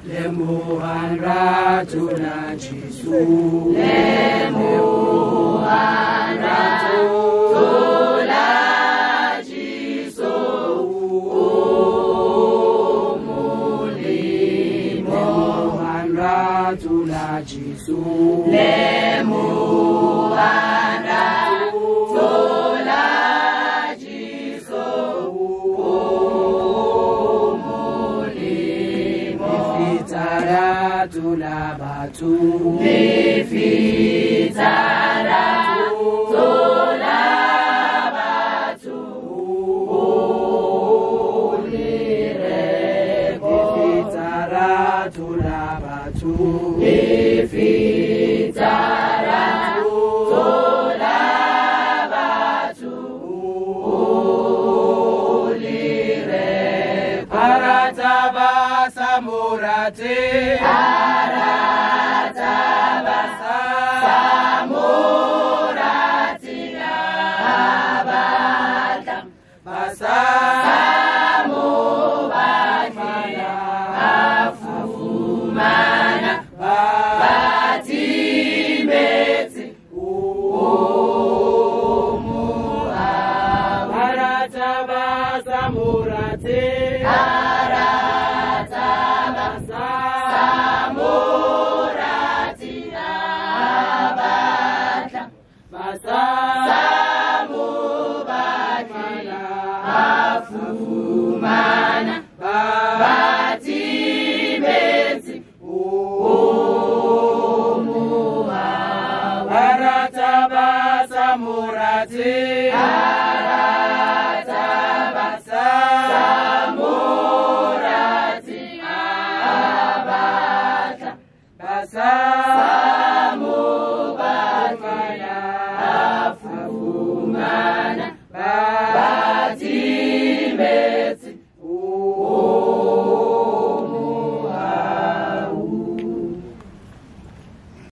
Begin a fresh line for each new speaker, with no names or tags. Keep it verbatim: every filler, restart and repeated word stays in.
Lemuhan Ratu na Jesu. Lemuhan Ratu na Jesu. Umulimo Lemuhan Ratu na Jesu. Lemuhan Ratu na Jesu. Umulimo Taratu la batu. Taratu la batu. Ulireko. Taratu la batu. Taratu la batu. Ulireko. Aratabasa murate. Aratabasa samuratina abata basa samubana afumana batimetse umuha aratabasa murate aratabasa samuratina abata basa samubana afumana batimetse umuha aratabasa murate aratabasa samurati abata basa